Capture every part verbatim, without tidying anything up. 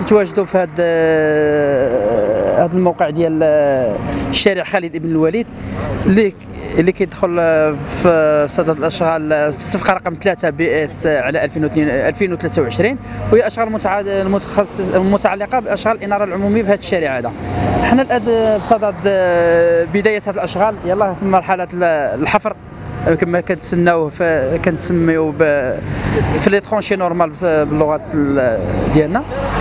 كنتواجدوا في هذا هذا الموقع ديال الشارع خالد بن الوليد اللي اللي كيدخل في صدد الاشغال الصفقه رقم ثلاثة بي اس على ألفين وثلاثة وعشرين، وهي اشغال المتخصص المتعلقه باشغال الاناره العموميه في هذا الشارع هذا. حنا الان بصدد بدايه هذه الاشغال، يلاه في مرحله الحفر كما كنتسناوه كنتسميوه في لي ترونشي نورمال باللغه ديالنا.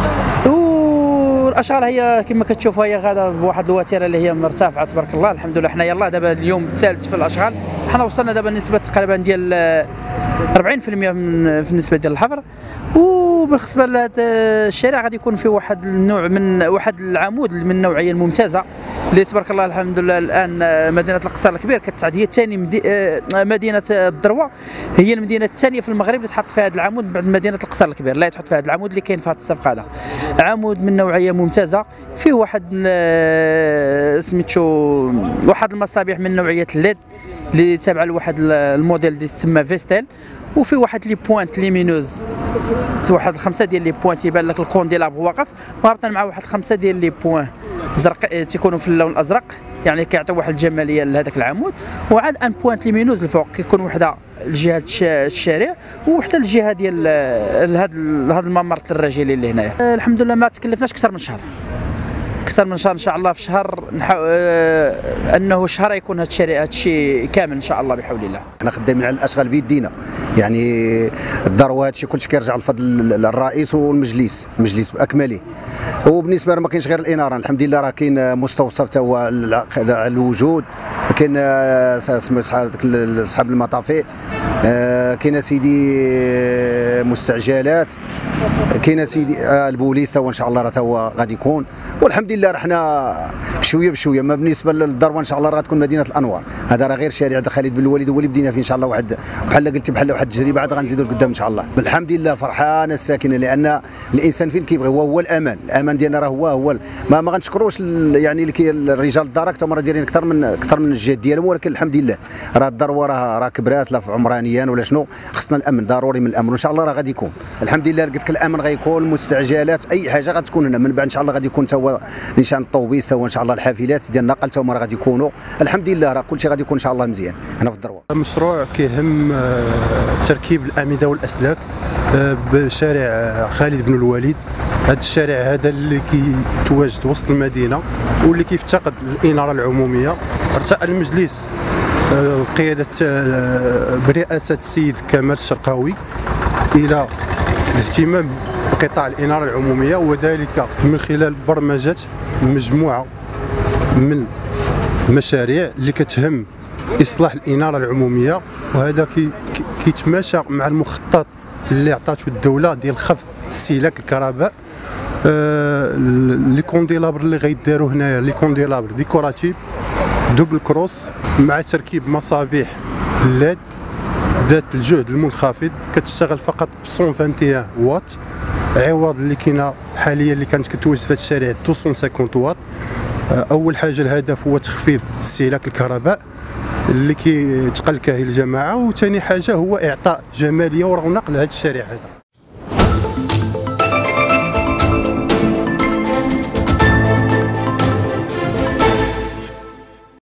والاشغال هي كما كتشوفوا هي غاده بواحد الوتيره اللي هي مرتفعه تبارك الله. الحمد لله حنا يلاه دابا اليوم الثالث في الاشغال، حنا وصلنا دابا النسبه تقريبا ديال أربعين بالمئة من في النسبه ديال الحفر. وبالنسبه لهذا الشارع غادي يكون فيه واحد النوع من واحد العمود من النوعيه الممتازه اللي تبارك الله الحمد لله. الان مدينه القصر الكبير كتعد هي ثاني مدينه الذروه، هي المدينه الثانيه في المغرب اللي تحط فيها هذا العمود بعد مدينه القصر الكبير، لا تحط فيها هذا العمود اللي كاين في هذه الصفقه. هذا عمود من نوعيه ممتازه، فيه واحد سميتو واحد المصابيح من نوعيه الليد اللي تابعه لواحد الموديل اللي يسمى فيستيل، وفي واحد لي بوينت ليمينوز، واحد خمسه ديال لي بوينت يبان لك الكونديلاب واقف، وهابطين مع واحد خمسه ديال لي بوين زرق تيكونوا في اللون الازرق، يعني كيعطيو واحد الجماليه لهذاك العمود. وعاد ان بوينت ليمينوز الفوق كيكون وحده لجهه الشارع وحتى الجهه ديال هذا هذا الممر الرجلي اللي هنايا. الحمد لله ما تكلفناش اكثر من شهر، اكثر من شهر ان شاء الله. في شهر نحاول آه انه شهر يكون هذا الشيء هذا الشيء كامل ان شاء الله بحول الله. احنا خدامين على الاشغال بيدينا، يعني الدار وهذا الشيء كلشي كيرجع لفضل الرئيس والمجلس، المجلس باكمله. وبالنسبه ما كاينش غير الاناره، الحمد لله راه كاين مستوصف حتى هو على الوجود، كاين سميت صحاب المطافئ، كاين سيدي مستعجلات، كاين سيدي البوليس تا هو ان شاء الله راه تا هو غادي يكون. والحمد لله راه حنا بشويه بشويه. ما بالنسبه للذروه ان شاء الله راه غتكون مدينه الانوار، هذا راه غير شارع خالد بن الوليد هو اللي بدينا فيه ان شاء الله. واحد بحال قلتي بحال واحد التجربه عاد غنزيدوا لقدام ان شاء الله. الحمد لله فرحانه الساكنه، لان الانسان فين كيبغي وهو الامان، الامان ديالنا راه هو هو ما ما غنشكروش يعني الرجال الدار حتى هما راه دايرين اكثر من اكثر من الجهد ديالهم، ولكن الحمد لله راه الذروه راه راه كبرات لا عمرانيا ولا شنو، خصنا الامن ضروري من الامن، وان شاء الله راه غادي يكون الحمد لله. قلت لك الامن غيكون، المستعجلات اي حاجه غتكون هنا من بعد ان شاء الله غادي يكون تا هو نيشان الطوبيس، تا هو ان شاء الله الحافلات ديال النقل تا هما راه غادي يكونوا. الحمد لله راه كلشي غادي يكون ان شاء الله مزيان هنا في الذروه. مشروع كيهم تركيب الاعمده والاسلاك بشارع خالد بن الوليد. هذا الشارع هذا اللي كيتواجد وسط المدينه واللي كيفتقد الاناره العموميه. ارتأى المجلس بقياده برئاسه السيد كمال الشرقاوي الى الاهتمام بقطاع الاناره العموميه، وذلك من خلال برمجه مجموعه من المشاريع اللي كتهم اصلاح الاناره العموميه. وهذا كيتماشى مع المخطط اللي عطاته الدوله ديال خفض استهلاك الكهرباء. آه لي كونديلابر اللي غيداروا هنايا لي كونديلابر ديكوراتيف دوبل كروس مع تركيب مصابيح ليد ذات الجهد المنخفض كتشتغل فقط ب مئة وواحد وعشرين واط، عوض اللي كاينه حاليا اللي كانت كتواجد في هذا الشارع مئتين وخمسين واط. اول حاجه الهدف هو تخفيض استهلاك الكهرباء اللي كيتقال كاهل الجماعه، وثاني حاجه هو اعطاء جماليه ورونق لهذا الشارع هذا.